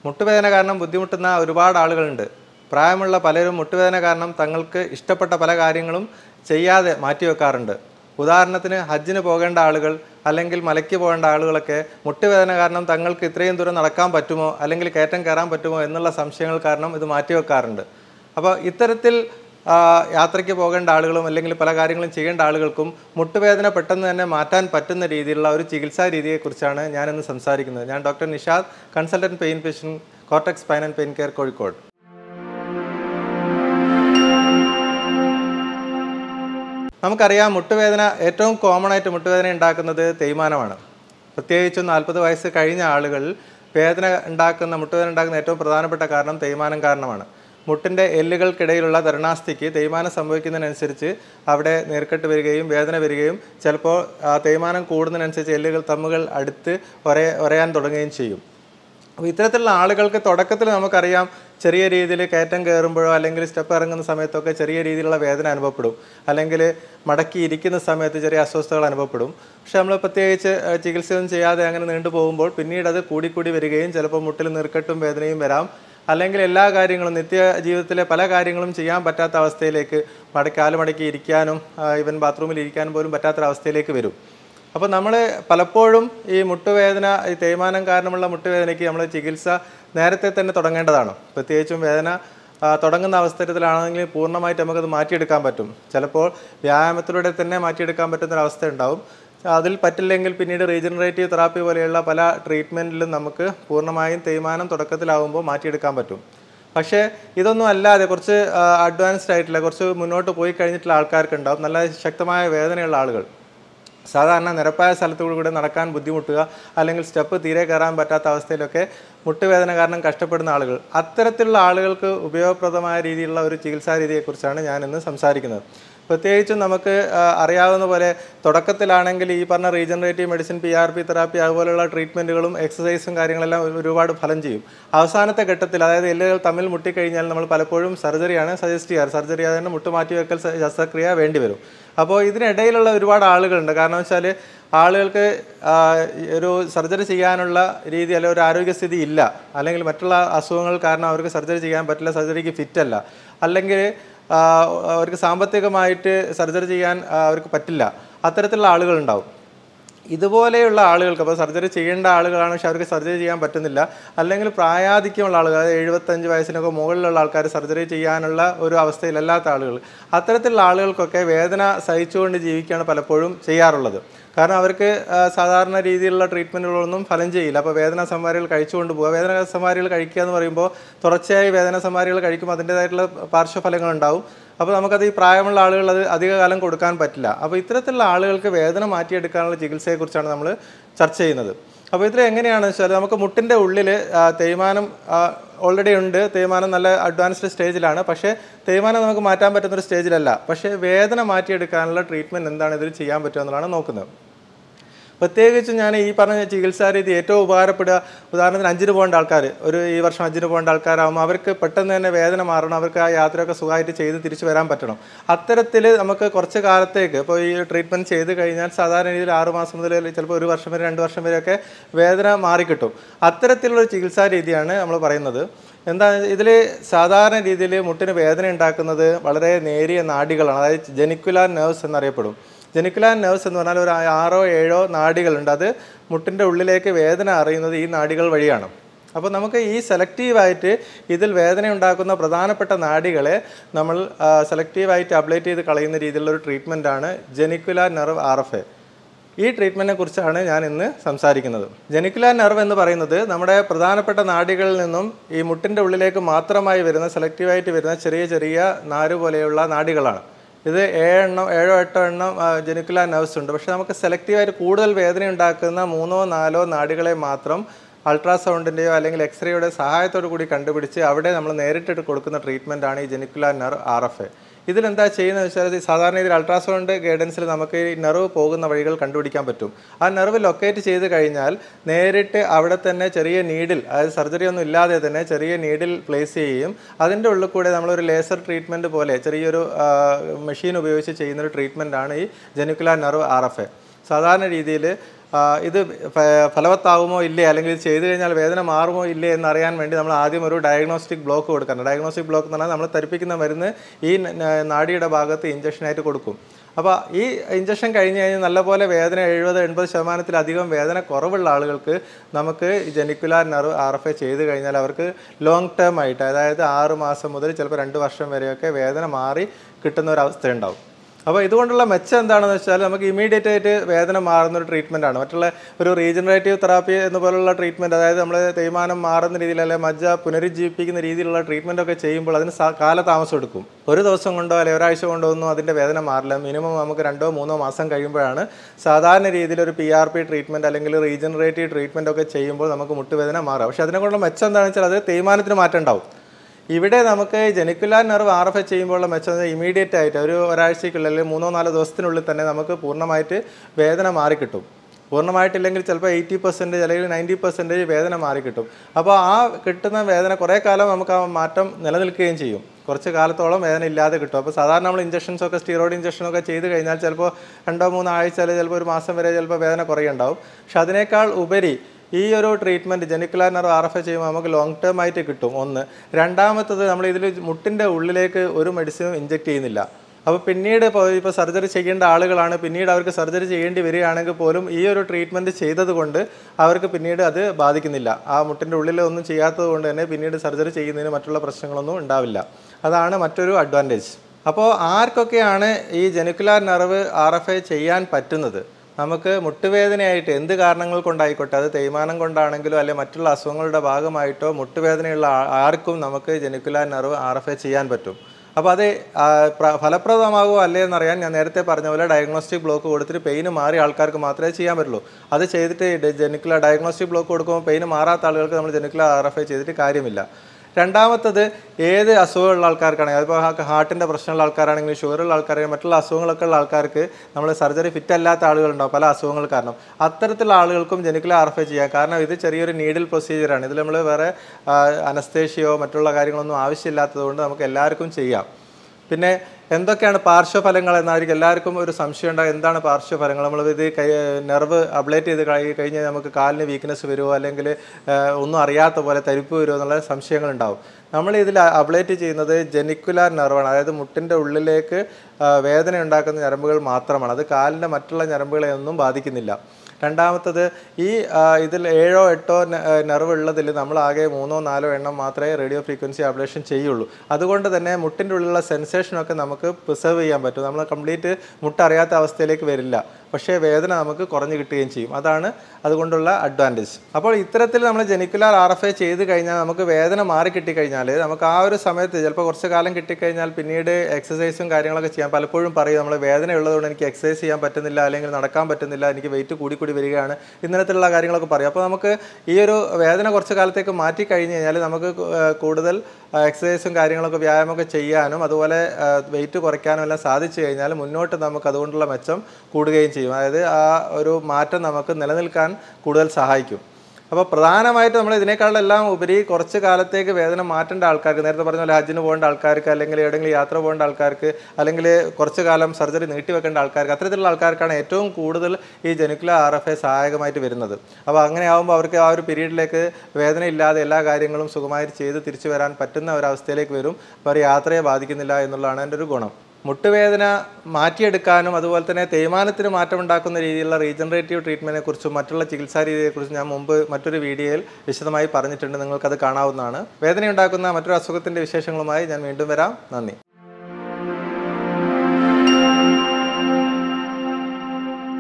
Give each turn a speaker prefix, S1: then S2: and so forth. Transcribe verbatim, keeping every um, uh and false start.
S1: മുട്ടുവേദന കാരണം ബുദ്ധിമുട്ടുന്ന ഒരുപാട് ആളുകളുണ്ട്. പ്രായമുള്ള പലരും മുട്ടുവേദന കാരണം തങ്ങൾക്ക് ഇഷ്ടപ്പെട്ട പല കാര്യങ്ങളും ചെയ്യാതെ മാറ്റിവെക്കാറുണ്ട്. ഉദാഹരണത്തിന് ഹജ്ജിന് പോകേണ്ട ആളുകൾ അല്ലെങ്കിൽ മലയ്ക്ക് പോകേണ്ട ആളുകളൊക്കെ മുട്ടുവേദന കാരണം തങ്ങൾക്ക് ഇത്രയും ദൂരം നടക്കാൻ പറ്റുമോ അല്ലെങ്കിൽ കയറ്റം കയറാൻ പറ്റുമോ എന്നുള്ള സംശയങ്ങൾ കാരണം ഇത് മാറ്റിവെക്കാറുണ്ട്. അപ്പോൾ ഇത്തരത്തിൽ യാത്രയ്ക്ക് പോകേണ്ട ആളുകളും അല്ലെങ്കിൽ പല കാര്യങ്ങളും ചെയ്യേണ്ട ആളുകൾക്കും മുട്ടുവേദന പെട്ടെന്ന് തന്നെ മാറ്റാൻ പറ്റുന്ന രീതിയിലുള്ള ഒരു ചികിത്സാ രീതിയെക്കുറിച്ചാണ് ഞാനിന്ന് സംസാരിക്കുന്നത്. ഞാൻ doctor Nishad, consultant pain physician, Cortex Spine and Pain Care, Kozhikode. നമുക്കറിയാം, മുട്ടുവേദന ഏറ്റവും കോമൺ ആയിട്ട് മുട്ടുവേദന ഉണ്ടാക്കുന്നത് തേയ്മാനമാണ്. പ്രത്യേകിച്ചും നാൽപ്പത് വയസ്സ് കഴിഞ്ഞ ആളുകൾ വേദന ഉണ്ടാക്കുന്ന മുട്ടുവേദന ഉണ്ടാക്കുന്ന ഏറ്റവും പ്രധാനപ്പെട്ട കാരണം തേയ്മാനം കാരണമാണ്. മുട്ടിൻ്റെ എല്ലുകൾക്കിടയിലുള്ള തരുണാസ്ഥിക്ക് തേയ്മാനം സംഭവിക്കുന്നതിനനുസരിച്ച് അവിടെ നീർക്കെട്ട് വരികയും വേദന വരികയും ചിലപ്പോൾ തേയ്മാനം കൂടുന്നതിനനുസരിച്ച് എല്ലുകൾ തമ്മുകൾ അടുത്ത് ഒരേ ഒരയാൻ തുടങ്ങുകയും ചെയ്യും. അപ്പോൾ ഇത്തരത്തിലുള്ള ആളുകൾക്ക് തുടക്കത്തിൽ നമുക്കറിയാം ചെറിയ രീതിയിൽ കയറ്റം കയറുമ്പോഴോ അല്ലെങ്കിൽ സ്റ്റെപ്പ് ഇറങ്ങുന്ന സമയത്തൊക്കെ ചെറിയ രീതിയിലുള്ള വേദന അനുഭവപ്പെടും, അല്ലെങ്കിൽ മടക്കി ഇരിക്കുന്ന സമയത്ത് ചെറിയ അസ്വസ്ഥതകൾ അനുഭവപ്പെടും. പക്ഷെ നമ്മൾ പ്രത്യേകിച്ച് ചികിത്സയൊന്നും ചെയ്യാതെ അങ്ങനെ നീണ്ടു പോകുമ്പോൾ പിന്നീട് അത് കൂടിക്കൂടി വരികയും ചിലപ്പോൾ മുട്ടിൽ നീർക്കെട്ടും വേദനയും വരാം, അല്ലെങ്കിൽ എല്ലാ കാര്യങ്ങളും നിത്യ ജീവിതത്തിലെ പല കാര്യങ്ങളും ചെയ്യാൻ പറ്റാത്ത അവസ്ഥയിലേക്ക് മടക്കി കാല് മടക്കി ഇരിക്കാനും ഈവൻ ബാത്റൂമിൽ ഇരിക്കാനും പോലും പറ്റാത്തൊരവസ്ഥയിലേക്ക് വരും. അപ്പോൾ നമ്മൾ പലപ്പോഴും ഈ മുട്ടുവേദന, ഈ തേയ്മാനം കാരണമുള്ള മുട്ടുവേദനയ്ക്ക് നമ്മൾ ചികിത്സ നേരത്തെ തന്നെ തുടങ്ങേണ്ടതാണ്. പ്രത്യേകിച്ചും വേദന തുടങ്ങുന്ന അവസരത്തിലാണെങ്കിൽ പൂർണ്ണമായിട്ട് നമുക്കത് മാറ്റിയെടുക്കാൻ പറ്റും. ചിലപ്പോൾ വ്യായാമത്തിലൂടെ തന്നെ മാറ്റിയെടുക്കാൻ പറ്റുന്നൊരവസ്ഥ ഉണ്ടാവും. അതിൽ പറ്റില്ലെങ്കിൽ പിന്നീട് റീജനറേറ്റീവ് തെറാപ്പി പോലെയുള്ള പല ട്രീറ്റ്മെൻറ്റിലും നമുക്ക് പൂർണ്ണമായും തേയ്മാനം തുടക്കത്തിലാവുമ്പോൾ മാറ്റിയെടുക്കാൻ പറ്റും. പക്ഷേ ഇതൊന്നും അല്ലാതെ കുറച്ച് അഡ്വാൻസ്ഡ് ആയിട്ടുള്ള കുറച്ച് മുന്നോട്ട് പോയി കഴിഞ്ഞിട്ടുള്ള ആൾക്കാർക്ക് ഉണ്ടാവും നല്ല ശക്തമായ വേദനയുള്ള ആളുകൾ. സാധാരണ നിരപ്പായ സ്ഥലത്തുകൂടെ നടക്കാൻ ബുദ്ധിമുട്ടുക, അല്ലെങ്കിൽ സ്റ്റെപ്പ് തീരെ കയറാൻ പറ്റാത്ത അവസ്ഥയിലൊക്കെ മുട്ടുവേദന കാരണം കഷ്ടപ്പെടുന്ന ആളുകൾ, അത്തരത്തിലുള്ള ആളുകൾക്ക് ഉപയോഗപ്രദമായ രീതിയിലുള്ള ഒരു ചികിത്സാ രീതിയെക്കുറിച്ചാണ് ഞാനിന്ന് സംസാരിക്കുന്നത്. പ്രത്യേകിച്ചും നമുക്ക് അറിയാവുന്ന പോലെ തുടക്കത്തിലാണെങ്കിൽ ഈ പറഞ്ഞ regenerative medicine, P R P therapy അതുപോലെയുള്ള ട്രീറ്റ്മെൻറ്റുകളും എക്സസൈസും കാര്യങ്ങളെല്ലാം ഒരുപാട് ഫലം ചെയ്യും. അവസാനത്തെ ഘട്ടത്തിൽ, അതായത് എല്ലുകൾ തമ്മിൽ മുട്ടിക്കഴിഞ്ഞാൽ നമ്മൾ പലപ്പോഴും സർജറിയാണ് സജസ്റ്റ് ചെയ്യാറ്. സർജറി അതായത് മുട്ടുമാറ്റിവെക്കൽ ശസ്ത്രക്രിയ വേണ്ടി വരും. അപ്പോൾ ഇതിനിടയിലുള്ള ഒരുപാട് ആളുകളുണ്ട്. കാരണം വെച്ചാൽ ആളുകൾക്ക് ഒരു സർജറി ചെയ്യാനുള്ള രീതി അല്ലെങ്കിൽ ഒരു ആരോഗ്യസ്ഥിതി ഇല്ല, അല്ലെങ്കിൽ മറ്റുള്ള അസുഖങ്ങൾ കാരണം അവർക്ക് സർജറി ചെയ്യാൻ പറ്റില്ല, സർജറിക്ക് ഫിറ്റല്ല, അല്ലെങ്കിൽ അവർക്ക് സാമ്പത്തികമായിട്ട് സർജറി ചെയ്യാൻ അവർക്ക് പറ്റില്ല, അത്തരത്തിലുള്ള ആളുകളുണ്ടാവും. ഇതുപോലെയുള്ള ആളുകൾക്ക്, അപ്പോൾ സർജറി ചെയ്യേണ്ട ആളുകളാണ് പക്ഷെ അവർക്ക് സർജറി ചെയ്യാൻ പറ്റുന്നില്ല, അല്ലെങ്കിൽ പ്രായാധിക്യമുള്ള ആളുകൾ, അതായത് എഴുപത്തഞ്ച് വയസ്സിനൊക്കെ മുകളിലുള്ള ആൾക്കാർ സർജറി ചെയ്യാനുള്ള ഒരു അവസ്ഥയിലല്ലാത്ത ആളുകൾ, അത്തരത്തിലുള്ള ആളുകൾക്കൊക്കെ വേദന സഹിച്ചുകൊണ്ട് ജീവിക്കുകയാണ് പലപ്പോഴും ചെയ്യാറുള്ളത്. കാരണം അവർക്ക് സാധാരണ രീതിയിലുള്ള ട്രീറ്റ്മെൻറ്റുകളൊന്നും ഫലം ചെയ്യില്ല. അപ്പോൾ വേദന സംഹാരികൾ കഴിച്ചുകൊണ്ട് പോകുക. വേദന സംഹാരികൾ കഴിക്കുക എന്ന് പറയുമ്പോൾ തുടർച്ചയായി വേദന സംഹാരികൾ കഴിക്കുമ്പോൾ അതിൻ്റേതായിട്ടുള്ള പാർശ്വഫലങ്ങളുണ്ടാവും. അപ്പോൾ നമുക്കത് ഈ പ്രായമുള്ള ആളുകൾ അത് അധികകാലം കൊടുക്കാൻ പറ്റില്ല. അപ്പോൾ ഇത്തരത്തിലുള്ള ആളുകൾക്ക് വേദന മാറ്റിയെടുക്കാനുള്ള ചികിത്സയെക്കുറിച്ചാണ് നമ്മൾ ചർച്ച ചെയ്യുന്നത്. അപ്പോൾ ഇതിൽ എങ്ങനെയാണെന്ന് വെച്ചാൽ, നമുക്ക് മുട്ടിൻ്റെ ഉള്ളിൽ തേയ്മാനം ഓൾറെഡി ഉണ്ട്, തേയ്മാനം നല്ല അഡ്വാൻസ്ഡ് സ്റ്റേജിലാണ്. പക്ഷേ തേയ്മാനം നമുക്ക് മാറ്റാൻ പറ്റുന്നൊരു സ്റ്റേജിലല്ല. പക്ഷേ വേദന മാറ്റിയെടുക്കാനുള്ള ട്രീറ്റ്മെൻറ്റ് എന്താണ് ഇതിൽ ചെയ്യാൻ പറ്റുക എന്നുള്ളതാണ് നോക്കുന്നത്. പ്രത്യേകിച്ചും ഞാൻ ഈ പറഞ്ഞ ചികിത്സാ രീതി ഏറ്റവും ഉപകാരപ്പെടുക, ഉദാഹരണത്തിന് അഞ്ചിന് പോകേണ്ട ആൾക്കാർ, ഒരു ഈ വർഷം അഞ്ചിന് പോകേണ്ട ആൾക്കാരാകുമ്പോൾ അവർക്ക് പെട്ടെന്ന് തന്നെ വേദന മാറണം, അവർക്ക് ആ യാത്രയൊക്കെ സുഖമായിട്ട് ചെയ്ത് തിരിച്ചു വരാൻ പറ്റണം. അത്തരത്തിൽ നമുക്ക് കുറച്ച് കാലത്തേക്ക് ഇപ്പോൾ ഈ ട്രീറ്റ്മെൻറ്റ് ചെയ്ത് കഴിഞ്ഞാൽ സാധാരണ രീതിയിൽ ആറ് മാസം മുതൽ ചിലപ്പോൾ ഒരു വർഷം വരെ രണ്ട് വർഷം വരെയൊക്കെ വേദന മാറിക്കിട്ടും. അത്തരത്തിലുള്ളൊരു ചികിത്സാ രീതിയാണ് നമ്മൾ പറയുന്നത്. എന്താ ഇതിൽ സാധാരണ രീതിയിൽ മുട്ടിന് വേദന ഉണ്ടാക്കുന്നത് വളരെ നേരിയ നാഡികളാണ്, അതായത് ജെനിക്കുലാർ നെർവ്സ് എന്നറിയപ്പെടും. ജെനിക്കുലാർ നെർവ്സ് എന്ന് പറഞ്ഞാൽ ഒരു ആറോ ഏഴോ നാഡികളുണ്ട്. അത് മുട്ടിൻ്റെ ഉള്ളിലേക്ക് വേദന അറിയുന്നത് ഈ നാഡികൾ വഴിയാണ്. അപ്പോൾ നമുക്ക് ഈ സെലക്റ്റീവായിട്ട് ഇതിൽ വേദന ഉണ്ടാക്കുന്ന പ്രധാനപ്പെട്ട നാഡികളെ നമ്മൾ സെലക്റ്റീവായിട്ട് അബ്ലേറ്റ് ചെയ്ത് കളയുന്ന രീതിയിലുള്ള ഒരു ട്രീറ്റ്മെൻറ്റാണ് genicular nerve R F A. ഈ ട്രീറ്റ്മെൻറ്റിനെ കുറിച്ചാണ് ഞാൻ ഇന്ന് സംസാരിക്കുന്നത്. ജെനിക്കുലാർ നെർവ് എന്ന് പറയുന്നത് നമ്മുടെ പ്രധാനപ്പെട്ട നാഡികളിൽ നിന്നും ഈ മുട്ടിൻ്റെ ഉള്ളിലേക്ക് മാത്രമായി വരുന്ന, സെലക്റ്റീവായിട്ട് വരുന്ന ചെറിയ ചെറിയ നാര് പോലെയുള്ള നാഡികളാണ്. ഇത് ഏഴെണ്ണം ഏഴോ എട്ടോ എണ്ണം ജെനിക്കുലാർ നെർവ്സ് ഉണ്ട്. പക്ഷേ നമുക്ക് സെലക്റ്റീവായിട്ട് കൂടുതൽ വേദന ഉണ്ടാക്കുന്ന മൂന്നോ നാലോ നാഡികളെ മാത്രം അൾട്രാസൗണ്ടിൻ്റെയോ അല്ലെങ്കിൽ എക്സ്റേയുടെ സഹായത്തോടു കൂടി കണ്ടുപിടിച്ച് അവിടെ നമ്മൾ നേരിട്ടിട്ട് കൊടുക്കുന്ന ട്രീറ്റ്മെൻറ്റാണ് ഈ genicular nerve R F A. ഇതിലെന്താ ചെയ്യുന്നത് വെച്ചാൽ, സാധാരണ ഇതിൽ അൾട്രാസൗണ്ട് ഗൈഡൻസിൽ നമുക്ക് ഈ നെർവ് പോകുന്ന വഴികൾ കണ്ടുപിടിക്കാൻ പറ്റും. ആ നെർവ് ലൊക്കേറ്റ് ചെയ്ത് കഴിഞ്ഞാൽ നേരിട്ട് അവിടെ തന്നെ ചെറിയ നീഡിൽ, അതായത് സർജറി ഒന്നും ഇല്ലാതെ തന്നെ ചെറിയ നീഡിൽ പ്ലേസ് ചെയ്യുകയും അതിൻ്റെ ഉള്ളിൽ കൂടെ നമ്മളൊരു ലേസർ ട്രീറ്റ്മെൻറ്റ് പോലെ ചെറിയൊരു മെഷീൻ ഉപയോഗിച്ച് ചെയ്യുന്നൊരു ട്രീറ്റ്മെൻറ്റാണ് ഈ genicular nerve R F A. സാധാരണ രീതിയിൽ ഇത് ഫലവത്താവുമോ ഇല്ലേ അല്ലെങ്കിൽ ഇത് ചെയ്തു കഴിഞ്ഞാൽ വേദന മാറുമോ ഇല്ലേ എന്നറിയാൻ വേണ്ടി നമ്മൾ ആദ്യം ഒരു ഡയഗ്നോസ്റ്റിക് ബ്ലോക്ക് കൊടുക്കണം. ഡയഗ്നോസ്റ്റിക് ബ്ലോക്ക് എന്ന് പറഞ്ഞാൽ നമ്മൾ തരിപ്പിക്കുന്ന മരുന്ന് ഈ നാഡിയുടെ ഭാഗത്ത് ഇഞ്ചക്ഷനായിട്ട് കൊടുക്കും. അപ്പോൾ ഈ ഇഞ്ചക്ഷൻ കഴിഞ്ഞ് കഴിഞ്ഞാൽ നല്ലപോലെ വേദന എഴുപത് എൺപത് ശതമാനത്തിലധികം വേദന കുറവുള്ള ആളുകൾക്ക് നമുക്ക് genicular nerve R F A ചെയ്ത് കഴിഞ്ഞാൽ അവർക്ക് ലോങ് ടേം ആയിട്ട്, അതായത് ആറ് മാസം മുതൽ ചിലപ്പോൾ രണ്ട് വർഷം വരെയൊക്കെ വേദന മാറി കിട്ടുന്ന ഒരു അവസ്ഥ ഉണ്ടാവും. അപ്പോൾ ഇതുകൊണ്ടുള്ള മെച്ചം എന്താണെന്ന് വെച്ചാൽ നമുക്ക് ഇമീഡിയറ്റ് ആയിട്ട് വേദന മാറുന്ന ഒരു ട്രീറ്റ്മെൻറ്റാണ്. മറ്റുള്ള ഒരു റീജനറേറ്റീവ് തെറാപ്പി എന്ന് പോലുള്ള ട്രീറ്റ്മെൻറ്റ്, അതായത് നമ്മൾ തേയ്മാനം മാറുന്ന രീതിയിൽ അല്ലെങ്കിൽ മജ്ജ പുനരുജ്ജീവിപ്പിക്കുന്ന രീതിയിലുള്ള ട്രീറ്റ്മെൻറ്റൊക്കെ ചെയ്യുമ്പോൾ അതിന് കാലതാമസം എടുക്കും. ഒരു ദിവസം കൊണ്ടോ അല്ലെങ്കിൽ ഒരാഴ്ച കൊണ്ടോ ഒന്നും അതിൻ്റെ വേദന മാറില്ല. മിനിമം നമുക്ക് രണ്ടോ മൂന്നോ മാസം കഴിയുമ്പോഴാണ് സാധാരണ രീതിയിൽ ഒരു പി ആർ പി ട്രീറ്റ്മെൻറ്റ് അല്ലെങ്കിൽ റീജനറേറ്റീവ് ട്രീറ്റ്മെൻറ്റ് ഒക്കെ ചെയ്യുമ്പോൾ നമുക്ക് മുട്ടുവേദന മാറാം. പക്ഷേ അതിനെക്കൊണ്ടുള്ള മെച്ചം എന്താണെന്ന് വെച്ചാൽ അത് തേയ്മാനത്തിന് മാറ്റം ഉണ്ടാവും. ഇവിടെ നമുക്ക് genicular nerve R F A ചെയ്യുമ്പോഴുള്ള മെച്ചം ഇമീഡിയറ്റ് ആയിട്ട് ഒരു ഒരാഴ്ചയ്ക്കുള്ളിൽ അല്ലെങ്കിൽ മൂന്നോ നാലോ ദിവസത്തിനുള്ളിൽ തന്നെ നമുക്ക് പൂർണ്ണമായിട്ട് വേദന മാറിക്കിട്ടും. പൂർണ്ണമായിട്ടില്ലെങ്കിൽ ചിലപ്പോൾ എയ്റ്റി പെർസെൻറ്റേജ് അല്ലെങ്കിൽ നയൻറ്റി പെർസെൻറ്റേജ് വേദന മാറിക്കിട്ടും. അപ്പോൾ ആ കിട്ടുന്ന വേദന കുറേ കാലം നമുക്ക് ആ മാറ്റം നിലനിൽക്കുകയും ചെയ്യും. കുറച്ച് കാലത്തോളം വേദന ഇല്ലാതെ കിട്ടും. അപ്പോൾ സാധാരണ നമ്മൾ ഇഞ്ചക്ഷൻസൊക്കെ സ്റ്റീറോയിഡ് ഇഞ്ചക്ഷനൊക്കെ ചെയ്ത് കഴിഞ്ഞാൽ ചിലപ്പോൾ രണ്ടോ മൂന്നോ ആഴ്ച അല്ലെങ്കിൽ ചിലപ്പോൾ ഒരു മാസം വരെ ചിലപ്പോൾ വേദന കുറയുണ്ടാവും. പക്ഷെ അതിനേക്കാൾ ഉപരി ഈ ഒരു treatment genicular nerve R F A ചെയ്യുമ്പോൾ നമുക്ക് ലോങ് ടേം ആയിട്ട് കിട്ടും. ഒന്ന്. രണ്ടാമത്തത് നമ്മൾ ഇതിൽ മുട്ടിൻ്റെ ഉള്ളിലേക്ക് ഒരു മെഡിസിനും ഇഞ്ചെക്ട് ചെയ്യുന്നില്ല. അപ്പോൾ പിന്നീട് ഇപ്പോൾ ഇപ്പോൾ സർജറി ചെയ്യേണ്ട ആളുകളാണ്, പിന്നീട് അവർക്ക് സർജറി ചെയ്യേണ്ടി വരികയാണെങ്കിൽ പോലും ഈ ഒരു ട്രീറ്റ്മെൻറ്റ് ചെയ്തത് കൊണ്ട് അവർക്ക് പിന്നീട് അത് ബാധിക്കുന്നില്ല. ആ മുട്ടിൻ്റെ ഉള്ളിൽ ഒന്നും ചെയ്യാത്തത് കൊണ്ട് തന്നെ പിന്നീട് സർജറി ചെയ്യുന്നതിന് മറ്റുള്ള പ്രശ്നങ്ങളൊന്നും ഉണ്ടാവില്ല. അതാണ് മറ്റൊരു അഡ്വാൻറ്റേജ്. അപ്പോൾ ആർക്കൊക്കെയാണ് ഈ genicular nerve R F A ചെയ്യാൻ പറ്റുന്നത്? നമുക്ക് മുട്ടുവേദനയായിട്ട് എന്ത് കാരണങ്ങൾ കൊണ്ടായിക്കോട്ടെ, അത് തേയ്മാനം കൊണ്ടാണെങ്കിലോ അല്ലെങ്കിൽ മറ്റുള്ള അസുഖങ്ങളുടെ ഭാഗമായിട്ടോ മുട്ടുവേദനയുള്ള ആർക്കും നമുക്ക് genicular nerve R F A ചെയ്യാൻ പറ്റും. അപ്പോൾ അത് ഫലപ്രദമാകുമോ അല്ലേ എന്നറിയാൻ ഞാൻ നേരത്തെ പറഞ്ഞ പോലെ ഡയഗ്നോസ്റ്റിക് ബ്ലോക്ക് കൊടുത്തിട്ട് പെയിന് മാറിയ ആൾക്കാർക്ക് മാത്രമേ ചെയ്യാൻ പറ്റുള്ളൂ. അത് ചെയ്തിട്ട് ജെനിക്കുലാർ ഡയഗ്നോസ്റ്റിക് ബ്ലോക്ക് കൊടുക്കുമ്പോൾ പെയിന് മാറാത്ത ആളുകൾക്ക് നമ്മൾ ജെനിക്കുലാർ ആർ എഫ് എ ചെയ്തിട്ട് കാര്യമില്ല. രണ്ടാമത്തത് ഏത് അസുഖമുള്ള ആൾക്കാർക്കാണെങ്കിൽ, അതിപ്പോൾ ഹാർട്ടിൻ്റെ പ്രശ്നമുള്ള ആൾക്കാരാണെങ്കിലും ഷുഗറുള്ള ആൾക്കാരാണെങ്കിൽ മറ്റുള്ള അസുഖങ്ങളൊക്കെ ഉള്ള ആൾക്കാർക്ക് നമ്മൾ സർജറി ഫിറ്റ് അല്ലാത്ത ആളുകളുണ്ടാവും പല അസുഖങ്ങൾ കാരണം. അത്തരത്തിലുള്ള ആളുകൾക്കും ജെനിക്കുലാർ ആർ എഫ് എ ചെയ്യാം. കാരണം ഇത് ചെറിയൊരു നീഡിൽ പ്രൊസീജിയറാണ്. ഇതിൽ നമ്മൾ വേറെ അനസ്തേഷ്യയോ മറ്റുള്ള കാര്യങ്ങളൊന്നും ആവശ്യമില്ലാത്തത് കൊണ്ട് നമുക്ക് എല്ലാവർക്കും ചെയ്യാം. പിന്നെ എന്തൊക്കെയാണ് പാർശ്വഫലങ്ങൾ എന്നായിരിക്കും എല്ലാവർക്കും ഒരു സംശയം ഉണ്ടാകും. എന്താണ് പാർശ്വഫലങ്ങൾ? നമ്മൾ ഇത് കൈ നെർവ് അബ്ലേറ്റ് ചെയ്ത് കഴി കഴിഞ്ഞാൽ നമുക്ക് കാലിന് വീക്ക്നെസ് വരുമോ അല്ലെങ്കിൽ ഒന്നും അറിയാത്ത പോലെ തരിപ്പ് വരുമോ എന്നുള്ള സംശയങ്ങളുണ്ടാവും. നമ്മൾ ഇതിൽ അബ്ലേറ്റ് ചെയ്യുന്നത് ജെനിക്കുലാർ നെർവാണ്, അതായത് മുട്ടിൻ്റെ ഉള്ളിലേക്ക് വേദന ഉണ്ടാക്കുന്ന ഞരമ്പുകൾ മാത്രമാണ്. അത് കാലിൻ്റെ മറ്റുള്ള ഞരമ്പുകളെ ഒന്നും ബാധിക്കുന്നില്ല. രണ്ടാമത്തത് ഈ ഇതിൽ ഏഴോ എട്ടോ നെർവ് ഉള്ളതിൽ നമ്മൾ ആകെ മൂന്നോ നാലോ എണ്ണം മാത്രമേ റേഡിയോ ഫ്രീക്വൻസി അബ്ലേഷൻ ചെയ്യുള്ളൂ. അതുകൊണ്ട് തന്നെ മുട്ടിൻ്റെ ഉള്ളിലുള്ള സെൻസേഷനൊക്കെ നമുക്ക് പ്രിസർവ് ചെയ്യാൻ പറ്റും. നമ്മൾ കംപ്ലീറ്റ് മുട്ട അറിയാത്ത അവസ്ഥയിലേക്ക് വരില്ല, പക്ഷേ വേദന നമുക്ക് കുറഞ്ഞു കിട്ടുകയും ചെയ്യും. അതാണ് അതുകൊണ്ടുള്ള അഡ്വാൻറ്റേജ്. അപ്പോൾ ഇത്തരത്തിൽ നമ്മൾ ജെനിക്കുലാർ ആർ എഫ് എ ചെയ്ത് കഴിഞ്ഞാൽ നമുക്ക് വേദന മാറി കിട്ടിക്കഴിഞ്ഞാൽ നമുക്ക് ആ ഒരു സമയത്ത് ചിലപ്പോൾ കുറച്ച് കാലം കിട്ടിക്കഴിഞ്ഞാൽ പിന്നീട് എക്സസൈസും കാര്യങ്ങളൊക്കെ ചെയ്യാം. പലപ്പോഴും പറയും നമ്മൾ വേദന ഉള്ളതുകൊണ്ട് എനിക്ക് എക്സസൈസ് ചെയ്യാൻ പറ്റുന്നില്ല അല്ലെങ്കിൽ നടക്കാൻ പറ്റുന്നില്ല, എനിക്ക് വെയിറ്റ് കൂടി കൂടി വരികയാണ്, ഇത്തരത്തിലുള്ള കാര്യങ്ങളൊക്കെ പറയും. അപ്പോൾ നമുക്ക് ഈ ഒരു വേദന കുറച്ച് കാലത്തേക്ക് മാറ്റി കഴിഞ്ഞ് കഴിഞ്ഞാൽ നമുക്ക് കൂടുതൽ എക്സസൈസും കാര്യങ്ങളൊക്കെ വ്യായാമമൊക്കെ ചെയ്യാനും അതുപോലെ വെയിറ്റ് കുറയ്ക്കാനും എല്ലാം സാധിച്ചു കഴിഞ്ഞാൽ മുന്നോട്ട് നമുക്ക് അതുകൊണ്ടുള്ള മെച്ചം കൂടുകയും ചെയ്യും. അതായത് ആ ഒരു മാറ്റം നമുക്ക് നിലനിൽക്കാൻ കൂടുതൽ സഹായിക്കും. അപ്പോൾ പ്രധാനമായിട്ട് നമ്മൾ ഇതിനേക്കാളെല്ലാം ഉപരി കുറച്ച് കാലത്തേക്ക് വേദന മാറ്റേണ്ട ആൾക്കാർക്ക്, നേരത്തെ പറഞ്ഞ പോലെ ഹജ്ജിന് പോകേണ്ട ആൾക്കാർക്ക് അല്ലെങ്കിൽ എവിടെയെങ്കിലും യാത്ര പോകേണ്ട ആൾക്കാർക്ക് അല്ലെങ്കിൽ കുറച്ച് കാലം സർജറി നീട്ടിവെക്കേണ്ട ആൾക്കാർക്ക്, അത്തരത്തിലുള്ള ആൾക്കാർക്കാണ് ഏറ്റവും കൂടുതൽ ഈ ജെനിക്കുലാർ ആർ എഫ് എ സഹായകമായിട്ട് വരുന്നത്. അപ്പോൾ അങ്ങനെ ആകുമ്പോൾ അവർക്ക് ആ ഒരു പീരീഡിലേക്ക് വേദന ഇല്ലാതെ എല്ലാ കാര്യങ്ങളും സുഖമായി ചെയ്ത് തിരിച്ചു വരാൻ പറ്റുന്ന ഒരവസ്ഥയിലേക്ക് വരും. അപ്പോൾ യാത്രയെ ബാധിക്കുന്നില്ല എന്നുള്ളതാണ് എൻ്റെ ഒരു ഗുണം. മുട്ടുവേദന മാറ്റിയെടുക്കാനും അതുപോലെ തന്നെ തേയ്മാനത്തിന് മാറ്റമുണ്ടാക്കുന്ന രീതിയിലുള്ള റീജനറേറ്റീവ് ട്രീറ്റ്മെൻറ്റിനെ കുറിച്ചും മറ്റുള്ള ചികിത്സാ രീതിയെക്കുറിച്ചും ഞാൻ മുമ്പ് മറ്റൊരു വീഡിയോയിൽ വിശദമായി പറഞ്ഞിട്ടുണ്ട്. നിങ്ങൾക്കത് കാണാവുന്നതാണ്. വേദനയുണ്ടാക്കുന്ന മറ്റൊരു അസുഖത്തിൻ്റെ വിശേഷങ്ങളുമായി ഞാൻ വീണ്ടും വരാം. നന്ദി.